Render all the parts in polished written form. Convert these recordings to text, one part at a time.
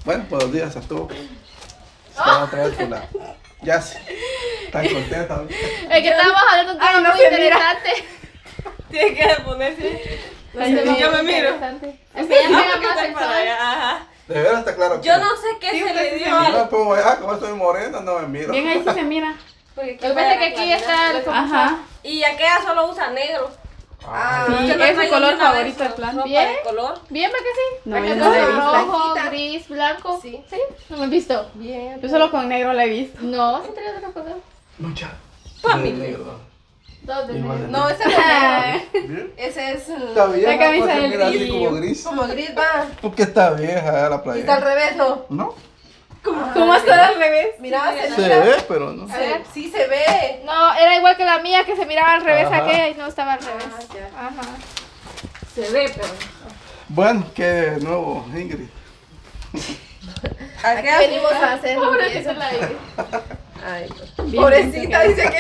Bueno, buenos días a todos. Estaba otra vez con la Yassi. Tan contenta. Es que estábamos hablando de un tema muy interesante. Tiene que ponerse. Yo me miro. Es que ya pega más el sol. Ajá. De verdad está claro. Yo no sé qué se le dio No me al. pongo allá, como estoy morena, no me miro. Bien, ahí sí se mira. Lo que pasa es que aquí está el Ajá. Y aquella solo usa negro. Ah, Sí, ¿usted no es su trae color ninguna favorito vez del plan. ropa Bien. de color? Bien, ¿para qué sí? No, Porque yo no la he todo visto. rojo, gris, blanco. Sí. ¿Sí? No me he visto. Bien. Yo solo con negro la he visto. No, sí trae otra cosa. lucha. Familia. Dos de Igual negro. de No, ese no es. ¿Bien? Ese es Está bien, La camisa pues, del mira, así brillo. como gris. como gris, va. Porque está vieja la Y está al playa. revés, ¿no? ¿No? ¿Cómo está al revés? Mira, Se ve, pero no. sí se ve. No, era igual que la mía que se miraba al revés Ajá. aquella y no estaba al revés. ya. Ajá. Se ve, pero. Bueno, que de nuevo, Ingrid. Aquí venimos a hacer Pobrecita la vi. Ay, no. Bien, Pobrecita, bien, dice que.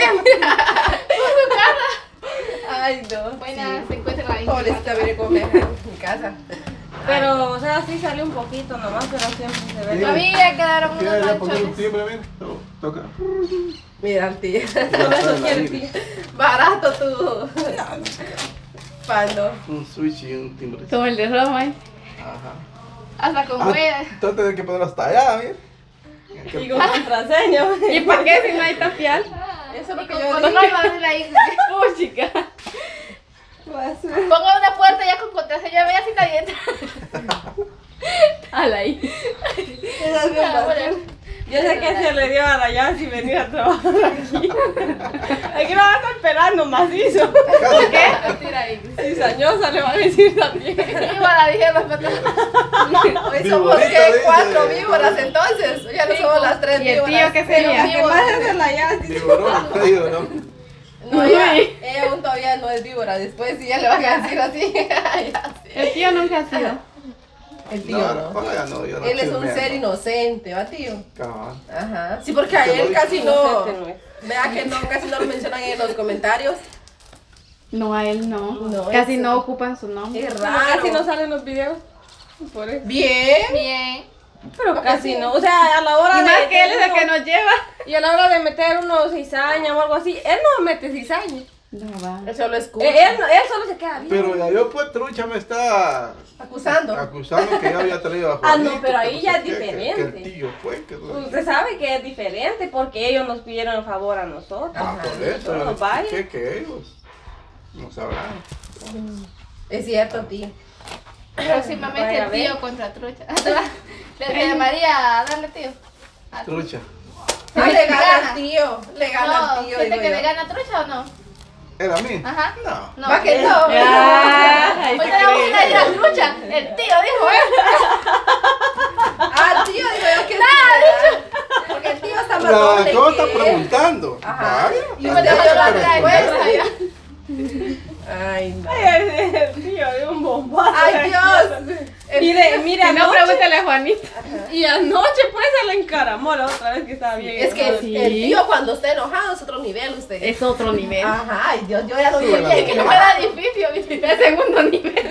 Ay, no. Buena, sí. se encuentra la Pobrecita viene con en mi casa. Pero, o sea, sí salió un poquito nomás, pero siempre se ve. A mí ya quedaron unos ¿Quieres ya poner un manchones. timbre, mira? Toca. Mira, tía. Ya está la Ingrid. Barato tú. Pando. Un switch y un timbre. Como el de Roma. Ajá. Hasta con Ah, huella. entonces tenés que ponerlo hasta allá, mira. Y con contraseña. ¿Y para qué si no hay tapial? Eso es lo que Con yo control dije. va a ser ahí. Uy, chica. Ponga una puerta ya con contraseña, vea si nadie entra. Ala ahí. Ah, bueno. Yo sé que se le dio a la Yassi venir a trabajar aquí. Aquí no va a estar esperando macizo. ¿Por qué? Mentira ahí. Cizañosa le va a decir también. Víbora, dije los patos. Hoy somos Viborita, ¿qué? dice. 4 víboras entonces. Ya no somos las 3 ¿Y el víboras. tío qué sería? Pero ¿Qué más es de la Yassi? Tiburón, te digo, ¿no? No, ella aún todavía no es víbora. Después sí ya le van a decir así. Ya sé. El tío nunca ha sido. El tío No, no. no, ya no, yo no Él es un chismeo. ser inocente, ¿va, tío? Cabal. Ajá. Sí, porque a Te lo él digo. casi no. Inocente no es. Vea que no, casi no lo mencionan en los comentarios. No, a él no. No, Casi ese- no ocupan su nombre. Es Como raro. casi no salen los videos. Por eso. Bien. Bien. Pero casi no. O sea, a la hora Y de. más que él es el uno- que nos lleva. Y a la hora de meter unos cizaña o algo así, él no mete cizaña. No va. Él solo escucha. Él solo se queda bien. Pero ya yo pues trucha me está Acusando. acusando que ya había traído a Ah, Juanito, no, pero ahí no ya sé es qué, que diferente. el tío fue, que Usted sabe que es diferente porque ellos nos pidieron el favor a nosotros. Ah, por eso, No, yo les vaya. expliqué que ellos no sabrán. Es cierto, tío. Próximamente Vaya, el ve. tío contra trucha. Le llamaría a darle tío. A Trucha. Ah, le gana Gana. al tío. Le gana No, al tío. ¿siente digo que yo. le gana trucha o no? ¿Era a mí? Ajá. No. No. Va que no. Ah, ahí Ahorita te le vamos a ir a creo. ir a trucha. El tío dijo, Ah, tío, digo yo que sí. Porque el tío está más doble ¿Cómo está que él. preguntando? Ajá. Vaya, Y está usted bien, yo la pero respuesta. sí. Ay, no. El tío de un bombazo. Ay, Dios. Mire, Si no, anoche, pregúntale a Juanita. y anoche pues se le encaramó la otra vez que estaba bien. Es que enojado. Sí. el tío cuando está enojado es otro nivel, usted. Es otro nivel. Ajá, ay Dios, yo ya lo Sí, vi bueno. bien. que no fuera difícil, ¿viste? Es segundo nivel.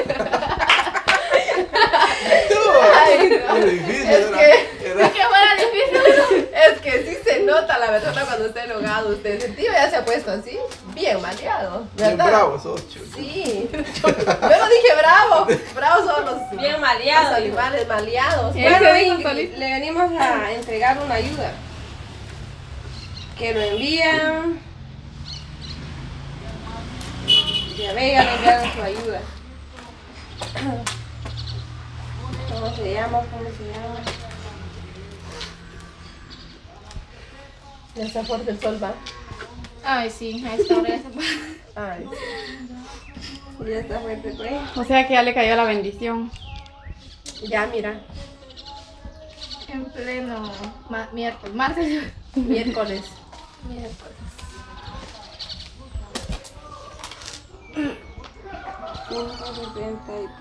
Ay, no. Era difícil, Es era- Que fuera difícil. Es que sí se nota la verdad cuando está enojado usted. El tío ya se ha puesto así, bien maleado, Bien ¿verdad? bravo sos, chulo. Sí. Yo no dije bravo. Bravos son los, Bien los maleado. animales maleados. Sí. Bueno, Ese dijo Ingrid, solito. le venimos a entregar una ayuda. Que lo envían. Ya ve, ya le enviaron su ayuda. ¿Cómo se llama? ¿Cómo se llama? Ya está fuerte el sol, va. Ay, sí, a esta hora ya se puede. Ay. Ya está fuerte, pues. O sea que ya le cayó la bendición. Ya, mira. En pleno miércoles, martes. Miércoles. Miércoles. 5.63.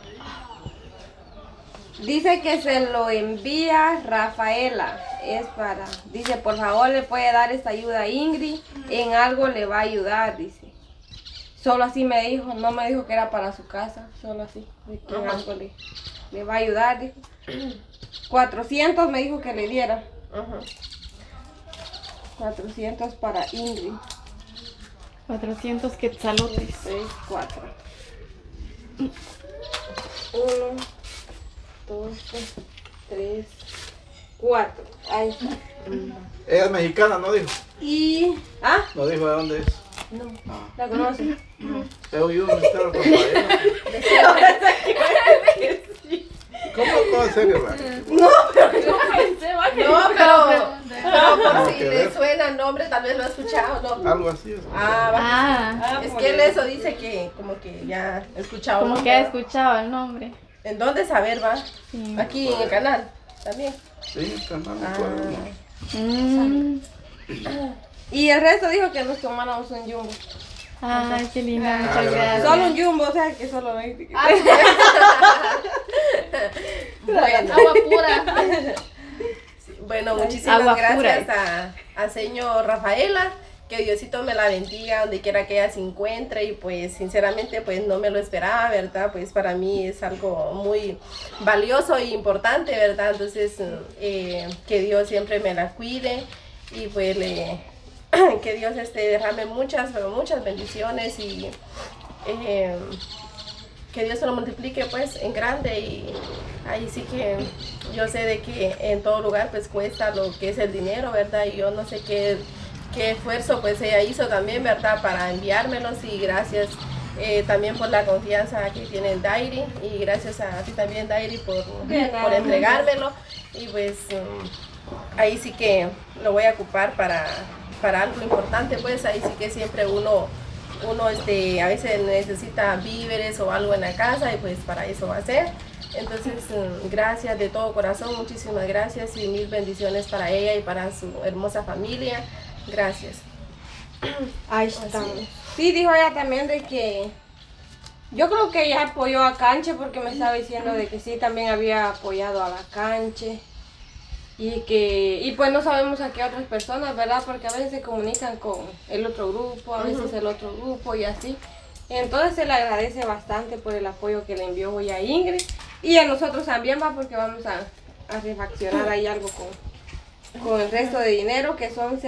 Dice que se lo envía Rafaela. Es para. Dice, por favor, le puede dar esta ayuda a Ingrid. En algo le va a ayudar, dice. Solo así me dijo, no me dijo que era para su casa. Solo así. De que en algo le va a ayudar, dijo. 400 me dijo que le diera. Ajá. 400 para Ingrid. 400 quetzalotes. 6, 4. 1, 2, 3, 4. Ahí está. Ella es mexicana, ¿no dijo? Y. ¿Ah? No dijo de dónde es. No. Ah. ¿La conoce? He oído mencionar a Rafaela. ¿Cómo en serio, Rafaela? No, pero por Nada si que le ver. suena el nombre, tal vez lo ha escuchado, ¿no? Algo así. o sea. Ah, va. Ah, Es que él eso dice que como que ya ha escuchado. como ¿no? que ha escuchado el nombre. ¿En dónde saber, va? Sí. Aquí en el canal, también. Sí, el canal Ah. puede. Mm. Y el resto dijo que nos tomáramos un jumbo. Ay, qué linda, Ah, muchas gracias. gracias. Solo un jumbo, o sea que solo 20. Bueno, Agua pura. bueno, muchísimas Agua gracias pura. a señor Rafaela. Que Diosito me la bendiga donde quiera que ella se encuentre y pues sinceramente pues no me lo esperaba, ¿verdad? Pues para mí es algo muy valioso e importante, ¿verdad? Entonces que Dios siempre me la cuide y pues que Dios derrame muchas bendiciones y que Dios se lo multiplique pues en grande y ahí sí que yo sé de que en todo lugar pues cuesta lo que es el dinero, ¿verdad? Y yo no sé qué esfuerzo pues ella hizo también, ¿verdad? Para enviármelos y gracias también por la confianza que tiene en Dairi y gracias a ti también Dairi por entregármelo y pues ahí sí que lo voy a ocupar para algo importante, pues ahí sí que siempre uno a veces necesita víveres o algo en la casa y pues para eso va a ser. Entonces, gracias de todo corazón, muchísimas gracias y mil bendiciones para ella y para su hermosa familia. Gracias. Ahí estamos. Sí, dijo ella también de que yo creo que ella apoyó a Canche porque me estaba diciendo de que sí, también había apoyado a la Canche y pues no sabemos a qué otras personas, ¿verdad? Porque a veces se comunican con el otro grupo, a veces el otro grupo y así. Entonces se le agradece bastante por el apoyo que le envió hoy a Ingrid y a nosotros también, va, porque vamos a refaccionar ahí algo con el resto de dinero que son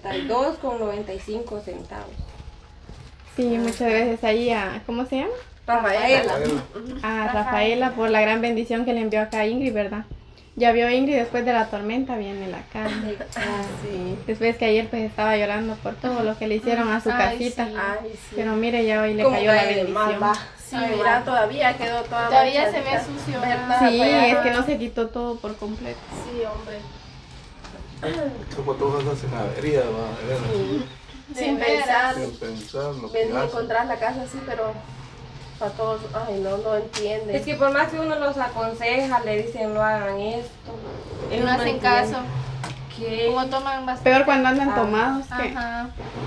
72,95 centavos. Sí, muchas gracias ahí a, ¿cómo se llama? Rafaela. A Rafaela por la gran bendición que le envió acá a Ingrid, ¿verdad? Ya vio Ingrid después de la tormenta, viene la calma. Sí. Después que ayer pues estaba llorando por todo lo que le hicieron a su Ay, casita. sí. Ay, sí. Pero mire, ya hoy le Como cayó la cae de mal, bendición. va. Sí, mira, todavía quedó toda Todavía se manchadita, ve sucio, ¿verdad? Sí, Rafaela? es que no se quitó todo por completo. Sí, hombre. Como todos hacen averías, va, de veras. Sin veras. pensar. Sin pensar lo que Venir a hacen. encontrar la casa así, pero para todos, ay, no entiende. Es que por más que uno los aconseja, le dicen no hagan esto. Y ellos no hacen entienden. caso. ¿Qué? Como toman bastante. Peor cuando andan Ah, tomados, que Ajá.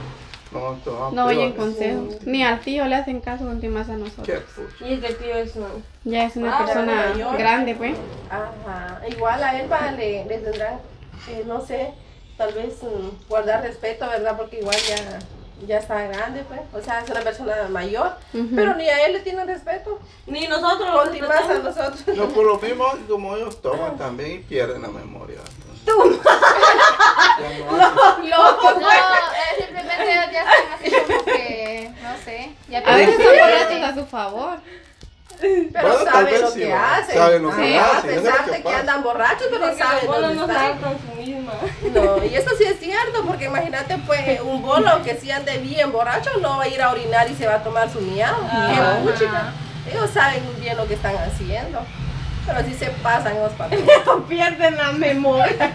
no oyen con consejos. Ni al tío le hacen caso, ni más a ¿Qué nosotros. pucha? Y este tío es un... Ya es una Ah, persona mayor. grande, pues. Ajá. Igual a él le tendrán, no sé, tal vez guardar respeto, ¿verdad? Porque igual ya está grande, pues. O sea, es una persona mayor, Ujú. pero ni a él le tienen respeto. Ni nosotros los Con más a nosotros. No, por lo mismo, como ellos toman también y pierden la memoria. entonces. Ya no hacen. No, simplemente ellos ya están así como que, no sé. Ya A veces son pierden. borrachos a su favor. Pero Bueno, tal saben vez lo sí, que va. hacen. Saben lo que Sí, hacen, a eso es lo pesar que de que pasa. andan borrachos, pero saben Bolo dónde no están. sabe con su misma. No, y eso sí es cierto, porque imagínate, pues, un bolo que si ande bien borracho no va a ir a orinar y se va a tomar su miau. Ajá. Qué puchica. Ellos saben muy bien lo que están haciendo. Pero sí se pasan los patrones. Pierden la memoria.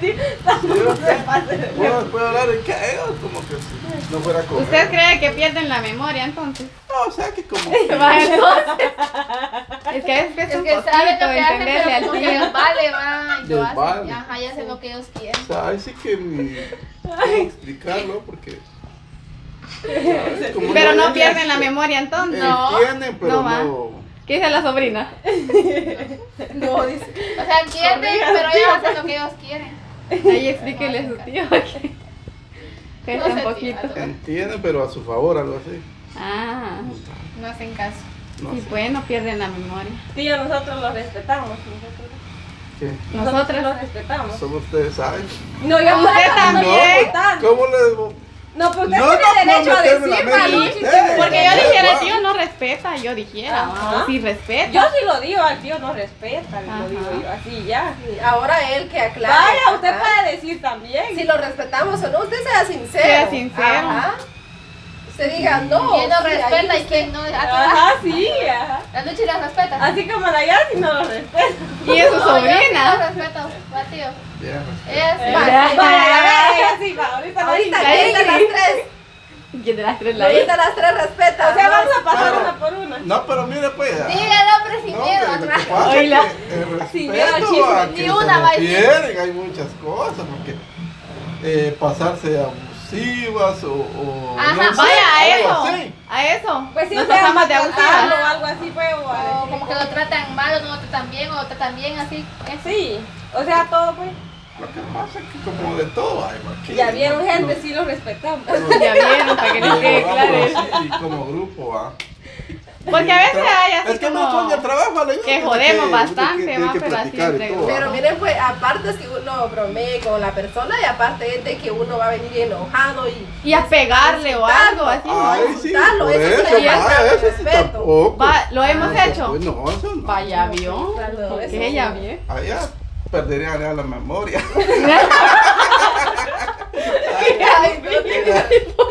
Uno puede hablar de que ellos como que si no fuera con ¿Usted cree que pierden la memoria entonces? No, o sea que como Va, entonces. Es que es Es un que saben poquito lo que hacen, entenderle pero al como que tío. les vale, va, y lo Les hacen. vale. Ajá, y hacen lo que ellos quieren. o sea, ahí sí que ni puedo explicarlo porque ¿sabes? Como Pero no ellos pierden la memoria entonces. entienden, pero No va. no. ¿Qué dice la sobrina? No, dice. O sea, entienden, pero ellos hacen lo que ellos quieren. Ahí explíquele a su tío que No es un sé, poquito. tío. Entienden, pero a su favor, algo así. Ah, No hacen caso. No y sé. bueno, pierden la memoria. Tío, nosotros los respetamos. Nosotros. ¿Qué? Nosotros. lo respetamos. Solo ustedes saben. No, yo Usted también. No, ¿cómo le No, pues usted No, tiene no, derecho a meterme la decir, mente Maluchi, en usted ustedes. tiene Porque yo derecho. dijera, el tío no respeta, yo dijera, Ajá. o sí respeta. Yo sí lo digo, al tío no respeta, Ajá. lo digo yo, así ya. Ahora él que aclare. Vaya, usted Ajá. puede decir también. Si lo respetamos o no, usted sea sincero. Sea sincero. Ajá. Usted diga no. ¿Quién no sí, ahí respeta y usted- quién no? Aquí Ajá, sí, ajá. la Luchi la respeta. Así como la Yasi no lo respeta. Y es su No, yo sí la sobrina. respeto, va, tío. Bien. Ella sí. Vaya, Vaya, a ver, ella sí, va, ahorita no Ahorita, dice. ¿quién de las tres? ¿Quién de las tres la ¿Quién de las tres respeta? O sea, vamos a pasar Pero- una por una. No, pero mire pues. Diga el nombre sin No, miedo. que lo que atrás. pasa es Oíla. que el Sin miedo al respeto chisme, a ni que una se va a decir. refieren, hay muchas cosas, porque pasarse abusivas o Ajá, no sé, Vaya, a algo eso. así. A eso. Pues sí, Nos o sea, pasamos de maltratarlo abusivas. o algo así, pues, o a O decir como que lo tratan mal, o no lo tratan bien, o lo tratan bien, así. Eso. Sí, o sea, todo, pues. Lo que pasa es que como de todo hay aquí. Ya vieron, gente, sí lo respetamos. Ya vieron, para que les quede claro. Así como grupo, ¿va? Porque a veces hay así es que como no el trabajo a la que jodemos bastante, va, pero así entre todo, Pero ¿va? miren, pues, aparte es que uno bromee con la persona y aparte es de que uno va a venir enojado y a pegarle o algo así. ¿no? Ay, sí, insultarlo, por eso sí eso, es falta vaya, de eso sí respeto. tampoco. Va, ¿lo hemos Eso, hecho? pues, no, eso no. Vaya, vio. Claro, eso ¿Qué sí. ya vio? Allá perderían ya la memoria. Ay, no,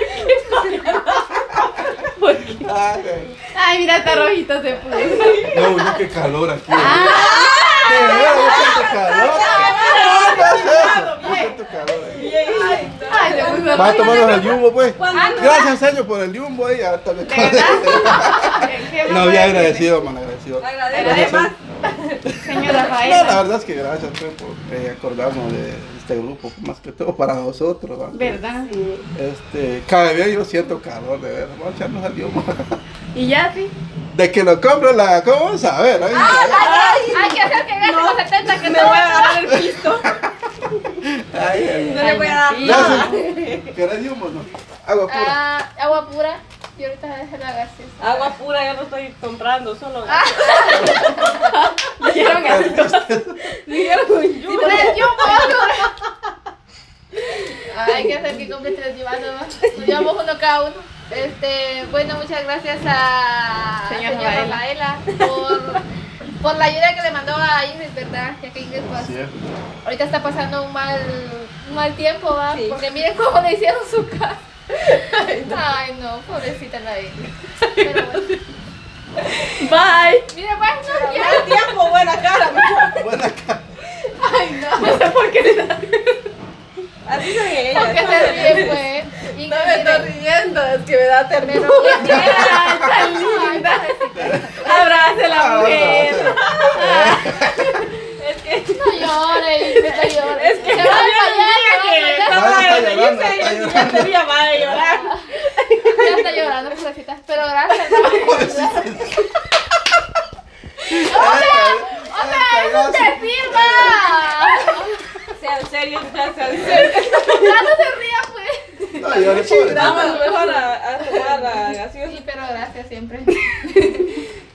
Ay, Ay, mira, está rojito se puso. no, no, qué calor aquí. Ah. De verdad, yo siento calor. No, no es eso. Yo siento calor aquí. Ay, se puso Va a rojito. tomarnos el yumbo, pues. ¿Cuándo? Gracias, señor, por el yumbo ahí. Ahorita me ¿De verdad? ¿Qué No, más bien puede agradecido, man, agradecido. Agradece más. decir? Señor No, la Rafael. verdad es que gracias pues, por acordarnos de este grupo, más que todo para nosotros. ¿va? ¿Verdad? Cada vez yo siento calor, de ver, vamos a echarnos al yumbo. Y ya sí. De que lo compro la, ¿cómo vamos a ver? Ahí, Hay que hacer que gaste los 70 que Me todo. voy a dar el pisto. ahí, No le voy a dar Ay, nada. ¿Querés yumbo o no? Agua pura. Ah, agua pura. Y ahorita dejar la gaseosa. Agua pura yo no estoy comprando, solo Dijeron así. dijeron un Si yugo. te des tiempo, hay que hacer que compre 3 llevando. Nos llevamos uno cada uno. Bueno, muchas gracias a Señora señora Rafaela por la ayuda que le mandó a Ingrid, ¿verdad? Ya que Ingrid pues, Así es. ahorita está pasando un mal tiempo, ¿va? Sí. Porque miren cómo le hicieron su casa. Ay, no, pobrecita la Ingrid. Pero bueno. Bye. Mira, pues, no quiero. Mal tiempo, buena cara, muchacho. Buena cara. Ay, no. No sé por qué le da. Así son ellas. ¿Por qué se ríe, pues? Ingrid, no me estoy miren, riendo, es que me da pero ternura. bien, Ay, tan linda. Abrace a la mujer. Es que no llore, Ingrid, no llore. Es que se va a desmayar, que se va a estaba Está de llorando, reírse está y ya llorando. tenía mal de llorar. Ya está llorando, pobrecita. Pero gracias. ¡Eso te sirva! Sean serios, ya sean serios. Ya no se ría, pues. No, yo le puedo decir. Vamos mejor a tomar la gaseosa. Sí, pero gracias siempre.